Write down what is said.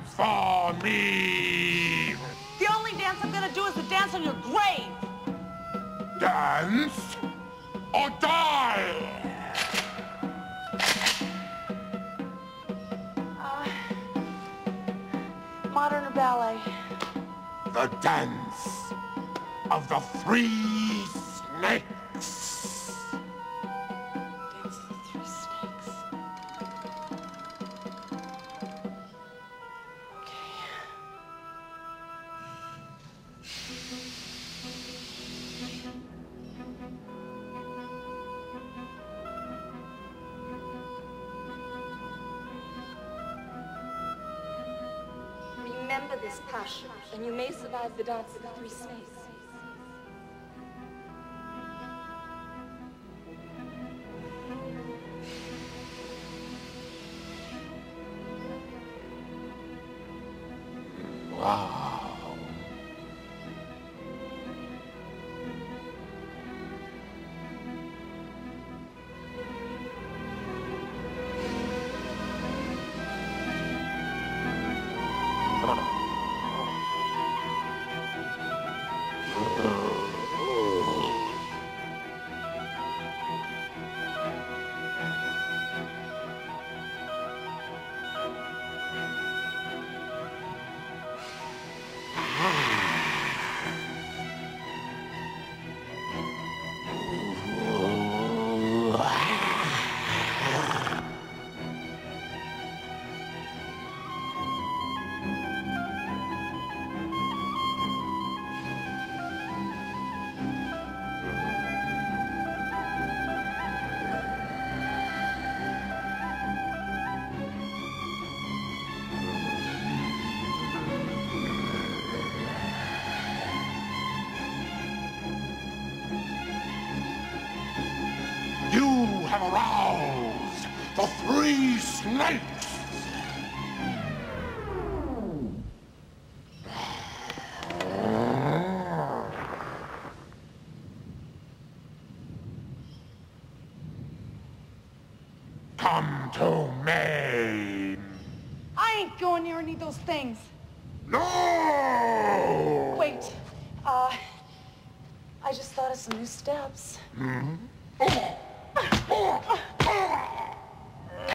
dance for me. The only dance I'm gonna do is the dance on your grave. Dance or die. Modern or ballet? The dance of the three snakes. Dance of the three snakes. Okay. Remember this passion, and you may survive the dance of the three snakes. Wow. You have aroused the three snakes! Come to me! I ain't going near any of those things. No! Wait, I just thought of some new steps. Hmm? Oh.